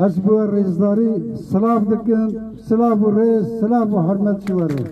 أجبو الرئيسداري سلاف دكن سلاف الرئيس سلاف وحرمت شواره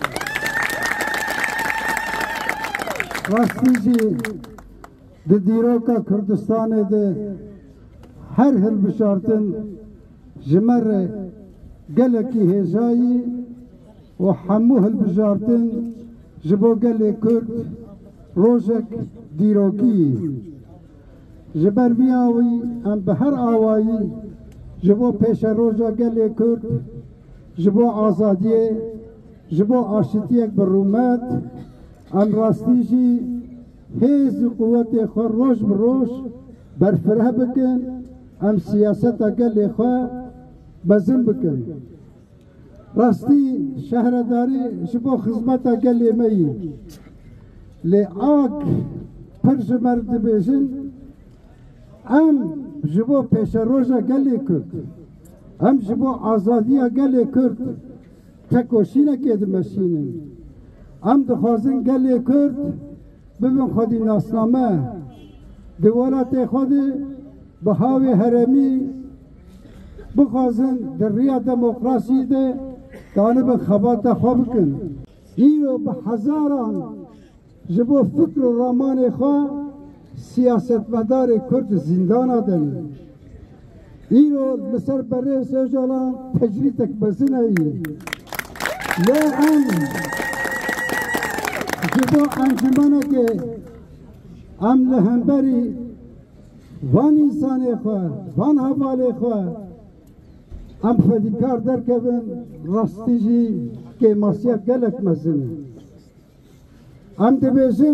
راستيجي دي ديروكا كردستان ده هر هل بشارتن جمر قلقي هجاي وحمو هل بشارتن جبو قلي كرد روجك ديروكي جبر بياوي ام بهر آوائي جبو پیش روجا قلي كرد جبو آزاديه جبو آشتيك برومات ام راستيجي هیز قوت خور روش بروش برفره بکن ام سیاست اگل خواه بزن بکن راستی شهرداری شبو خدمت اگل می لی آگ پرش مرد بیشن ام جبو پیش روش اگل کرد ام جبو آزادی اگل کرد تکوشی نکید مشینن ام دخوازن گل کرد ببین خودی ناسنامه دوالت خودی به هاوی هرمی بخوازن در ریا دموکراسی ده دانه به خبات خواه بکن ایرو به هزاران جبو فکر و رامان خواه سیاست مدار کرد زندان آدن ایرو لسر بره سجالان تجریتک بزن ای لیان جبو انجمانه که ام لهمبری وان انسان خواه وان حواله خواه ام فدیکار در کبن راستیجی که ماسیا گلک مزنه ام دبیزن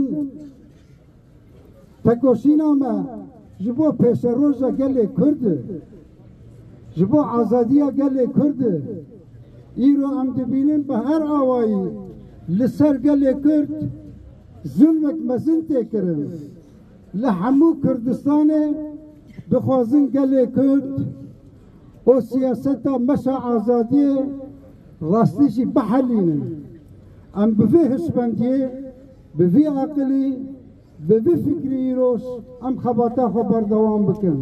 تکوشینا ما جبو پیش روزا گله کرده جبو آزادیا گله کرده ایرو ام دبینن به هر آوایی لسر گله کرد ظلمک مزن تکرن لحمو کردستان بخوازن گله کرد و سیاستا مشا آزادی راستیشی بحلینن ام بفی هشبندیه بفی عقلی بفی فکری روش ام خباتا خبر دوام بکن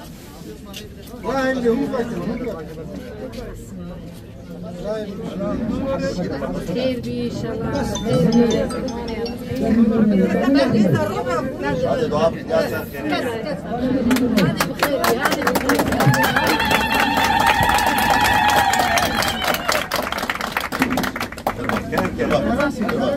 خير بي ان شاء الله هذه بخير